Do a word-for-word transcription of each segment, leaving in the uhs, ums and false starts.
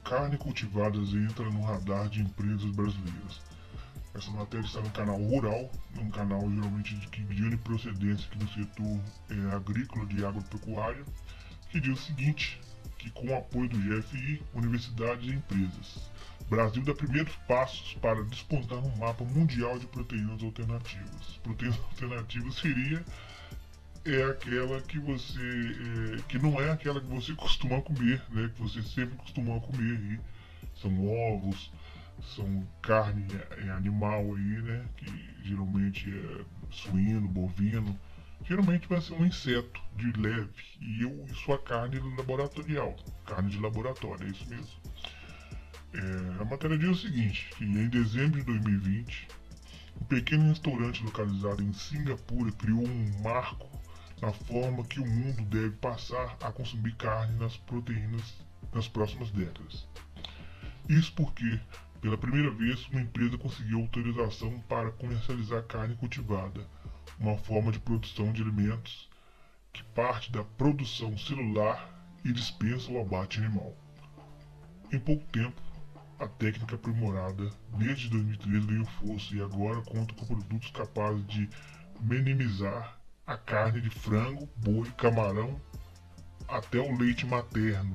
carne cultivada entra no radar de empresas brasileiras. Essa matéria está no canal Rural, um canal geralmente de grande procedência aqui no setor é, agrícola de agropecuária, que diz o seguinte, que com o apoio do G F I, universidades e empresas, Brasil dá primeiros passos para despontar no mapa mundial de proteínas alternativas. Proteínas alternativas seria é aquela que você é, que não é aquela que você costuma comer, né? Que você sempre costuma comer aí. São ovos, são carne é, animal aí, né? Que geralmente é suíno, bovino. Geralmente vai ser um inseto de leve e eu, sua carne laboratorial, carne de laboratório, é isso mesmo. É, a matéria diz o seguinte, que em dezembro de dois mil e vinte, um pequeno restaurante localizado em Singapura criou um marco na forma que o mundo deve passar a consumir carne nas proteínas nas próximas décadas. Isso porque, pela primeira vez, uma empresa conseguiu autorização para comercializar carne cultivada, uma forma de produção de alimentos que parte da produção celular e dispensa o abate animal. Em pouco tempo, a técnica aprimorada desde dois mil e treze ganhou força e agora conta com produtos capazes de minimizar a carne de frango, boi, camarão, até o leite materno.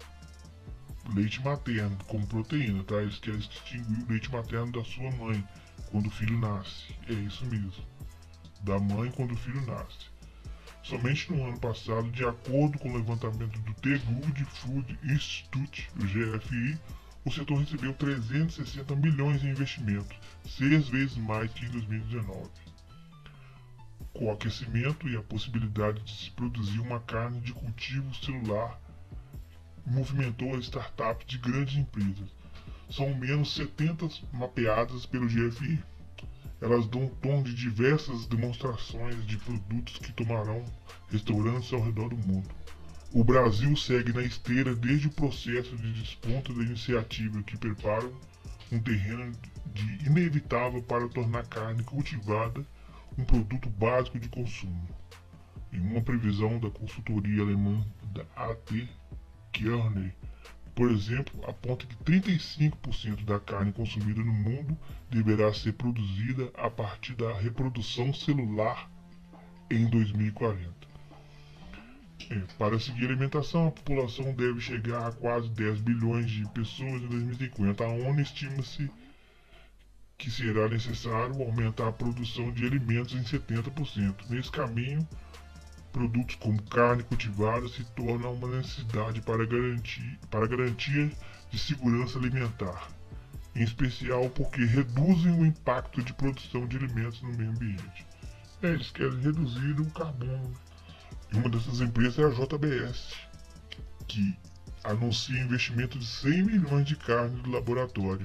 Leite materno como proteína, tá? Eles querem extinguir o leite materno da sua mãe quando o filho nasce. É isso mesmo. Da mãe quando o filho nasce. Somente no ano passado, de acordo com o levantamento do The Good Food Institute, o G F I, o setor recebeu trezentos e sessenta milhões em investimentos, seis vezes mais que em dois mil e dezenove. Com o aquecimento e a possibilidade de se produzir uma carne de cultivo celular, movimentou as startups de grandes empresas. São ao menos setenta mapeadas pelo G F I. Elas dão tom de diversas demonstrações de produtos que tomarão restaurantes ao redor do mundo. O Brasil segue na esteira desde o processo de desponta da iniciativa que preparam um terreno de inevitável para tornar a carne cultivada um produto básico de consumo. Em uma previsão da consultoria alemã da A T Kearney, por exemplo, aponta que trinta e cinco por cento da carne consumida no mundo deverá ser produzida a partir da reprodução celular em dois mil e quarenta. É, para seguir a alimentação, a população deve chegar a quase dez bilhões de pessoas em dois mil e cinquenta. A ONU estima-se que será necessário aumentar a produção de alimentos em setenta por cento. Nesse caminho, produtos como carne cultivada se tornam uma necessidade para garantir, para garantia de segurança alimentar, em especial porque reduzem o impacto de produção de alimentos no meio ambiente. É, eles querem reduzir o carbono. E uma dessas empresas é a J B S, que anuncia investimento de cem milhões de carne de laboratório.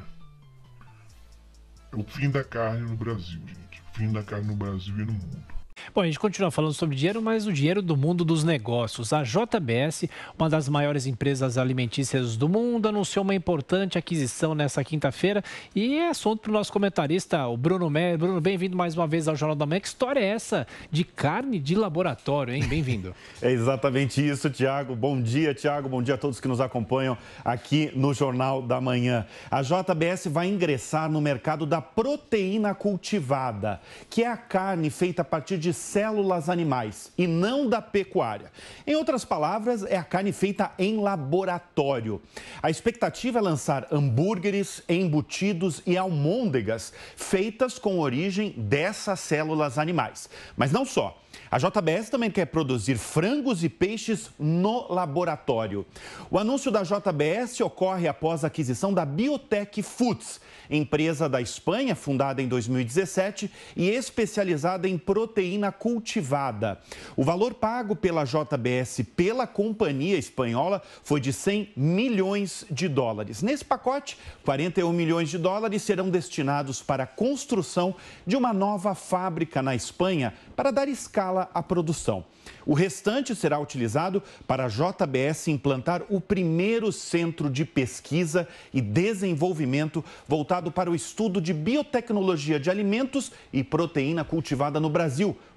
É o fim da carne no Brasil, gente. O fim da carne no Brasil e no mundo. Bom, a gente continua falando sobre dinheiro, mas o dinheiro do mundo dos negócios. A J B S, uma das maiores empresas alimentícias do mundo, anunciou uma importante aquisição nessa quinta-feira e é assunto para o nosso comentarista, o Bruno Mer. Bruno, bem-vindo mais uma vez ao Jornal da Manhã. Que história é essa de carne de laboratório, hein? Bem-vindo. É exatamente isso, Tiago. Bom dia, Tiago. Bom dia a todos que nos acompanham aqui no Jornal da Manhã. A J B S vai ingressar no mercado da proteína cultivada, que é a carne feita a partir de células animais e não da pecuária. Em outras palavras, é a carne feita em laboratório. A expectativa é lançar hambúrgueres, embutidos e almôndegas feitas com origem dessas células animais. Mas não só. A J B S também quer produzir frangos e peixes no laboratório. O anúncio da J B S ocorre após a aquisição da Biotech Foods, empresa da Espanha, fundada em dois mil e dezessete e especializada em proteína cultivada. O valor pago pela J B S pela companhia espanhola foi de cem milhões de dólares. Nesse pacote, quarenta e um milhões de dólares serão destinados para a construção de uma nova fábrica na Espanha para dar escala à produção. O restante será utilizado para a J B S implantar o primeiro centro de pesquisa e desenvolvimento voltado para o estudo de biotecnologia de alimentos e proteína cultivada no Brasil,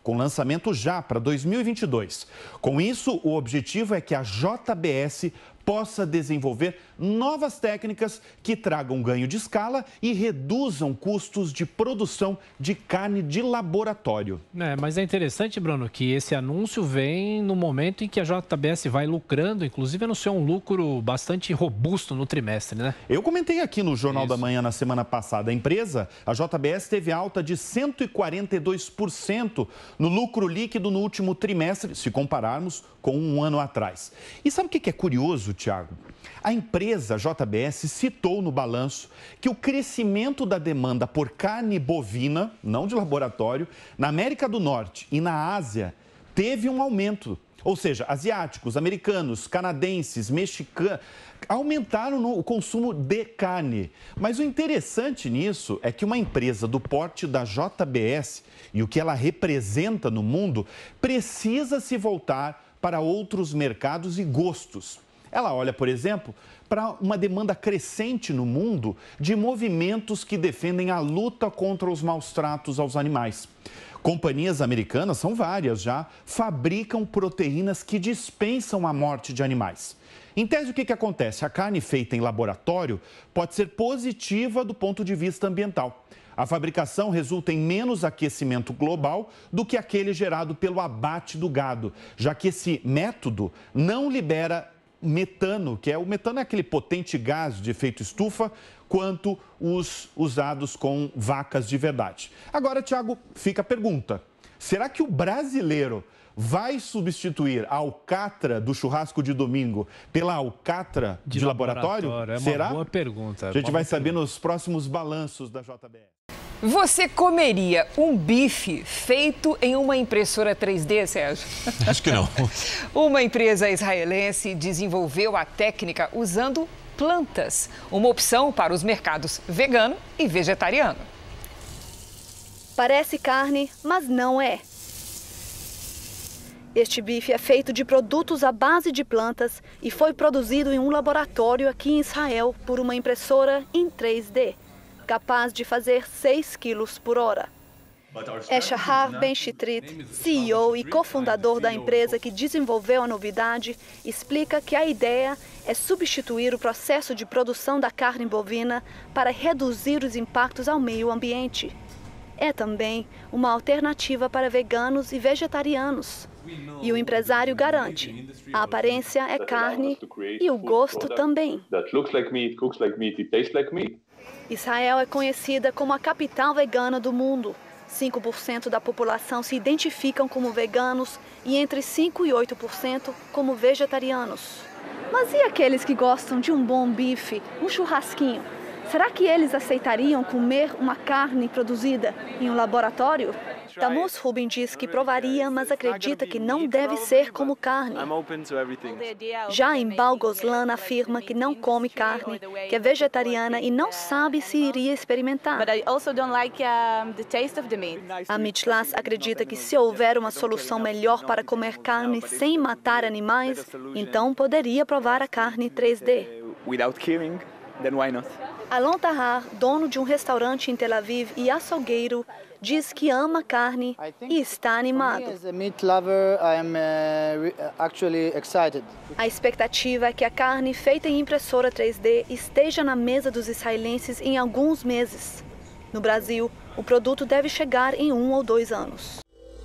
com lançamento já para dois mil e vinte e dois. Com isso, o objetivo é que a J B S possa desenvolver novas técnicas que tragam ganho de escala e reduzam custos de produção de carne de laboratório. É, mas é interessante, Bruno, que esse anúncio vem no momento em que a J B S vai lucrando, inclusive anunciou um lucro bastante robusto no trimestre, né? Eu comentei aqui no Jornal Isso. da Manhã na semana passada, a empresa, a J B S, teve alta de cento e quarenta e dois por cento no lucro líquido no último trimestre, se compararmos com um ano atrás. E sabe o que é curioso, Tiago? A empresa J B S citou no balanço que o crescimento da demanda por carne bovina, não de laboratório, na América do Norte e na Ásia teve um aumento. Ou seja, asiáticos, americanos, canadenses, mexicanos aumentaram no, o consumo de carne. Mas o interessante nisso é que uma empresa do porte da J B S e o que ela representa no mundo precisa se voltar para outros mercados e gostos. Ela olha, por exemplo, para uma demanda crescente no mundo de movimentos que defendem a luta contra os maus tratos aos animais. Companhias americanas, são várias já, fabricam proteínas que dispensam a morte de animais. Em tese, o que que acontece? A carne feita em laboratório pode ser positiva do ponto de vista ambiental. A fabricação resulta em menos aquecimento global do que aquele gerado pelo abate do gado, já que esse método não libera metano, que é o metano é aquele potente gás de efeito estufa, quanto os usados com vacas de verdade. Agora, Tiago, fica a pergunta: será que o brasileiro vai substituir a alcatra do churrasco de domingo pela alcatra de, de laboratório? laboratório? É uma Será? boa pergunta. A gente boa vai saber pergunta. nos próximos balanços da J B S. Você comeria um bife feito em uma impressora três D, Sérgio? Acho que não. Uma empresa israelense desenvolveu a técnica usando plantas, uma opção para os mercados vegano e vegetariano. Parece carne, mas não é. Este bife é feito de produtos à base de plantas e foi produzido em um laboratório aqui em Israel por uma impressora em três D, capaz de fazer seis quilos por hora. É Shahar Ben-Shitrit, C E O e cofundador da empresa que desenvolveu a novidade, explica que a ideia é substituir o processo de produção da carne bovina para reduzir os impactos ao meio ambiente. É também uma alternativa para veganos e vegetarianos. E o empresário garante, a aparência é carne e o gosto também. Israel é conhecida como a capital vegana do mundo. cinco por cento da população se identificam como veganos e entre cinco e oito por cento como vegetarianos. Mas e aqueles que gostam de um bom bife, um churrasquinho? Será que eles aceitariam comer uma carne produzida em um laboratório? Tammuz Rubin diz que provaria, mas acredita que não deve ser como carne. Já Inbal Goslan afirma que não come carne, que é vegetariana e não sabe se iria experimentar. Amit Lass acredita que se houver uma solução melhor para comer carne sem matar animais, então poderia provar a carne três D. Alon Tahar, dono de um restaurante em Tel Aviv e açougueiro, diz que ama carne e está animado. A expectativa é que a carne feita em impressora três D esteja na mesa dos israelenses em alguns meses. No Brasil, o produto deve chegar em um ou dois anos.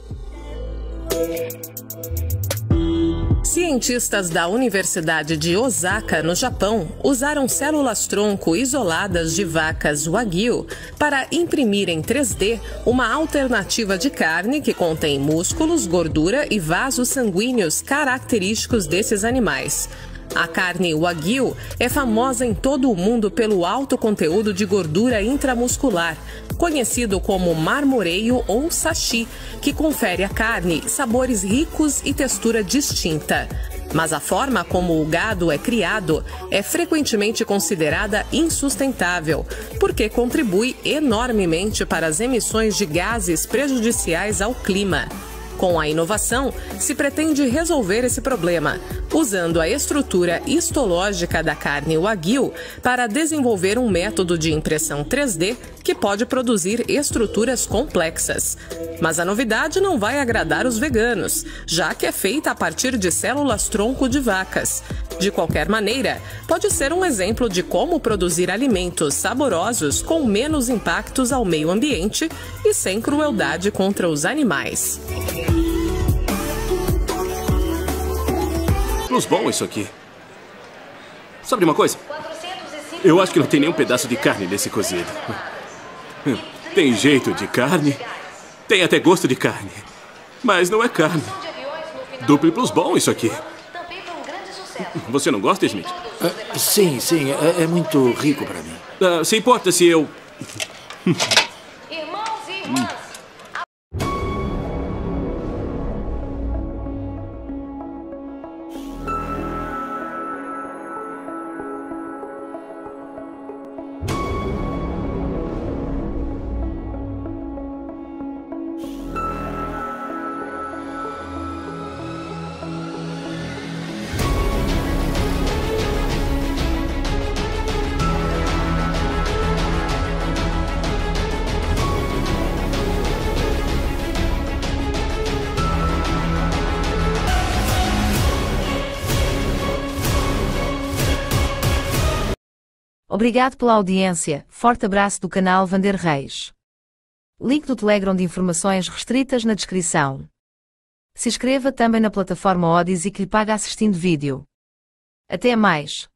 Cientistas da Universidade de Osaka, no Japão, usaram células-tronco isoladas de vacas Wagyu para imprimir em três D uma alternativa de carne que contém músculos, gordura e vasos sanguíneos característicos desses animais. A carne Wagyu é famosa em todo o mundo pelo alto conteúdo de gordura intramuscular, conhecido como marmoreio ou sashi, que confere à carne sabores ricos e textura distinta. Mas a forma como o gado é criado é frequentemente considerada insustentável, porque contribui enormemente para as emissões de gases prejudiciais ao clima. Com a inovação, se pretende resolver esse problema, usando a estrutura histológica da carne Wagyu para desenvolver um método de impressão três D que pode produzir estruturas complexas. Mas a novidade não vai agradar os veganos, já que é feita a partir de células-tronco de vacas. De qualquer maneira, pode ser um exemplo de como produzir alimentos saborosos com menos impactos ao meio ambiente e sem crueldade contra os animais. Plus bom isso aqui. Sabe uma coisa? Eu acho que não tem nenhum pedaço de carne nesse cozido. Tem jeito de carne, tem até gosto de carne, mas não é carne. Duplo plus bom isso aqui. Você não gosta, Smith? Uh, sim, sim, é, é muito rico para mim. Uh, se importa se eu... Irmãos e irmãs. Obrigado pela audiência. Forte abraço do canal Vander Reis. Link do Telegram de informações restritas na descrição. Se inscreva também na plataforma Odysee que lhe paga assistindo vídeo. Até mais.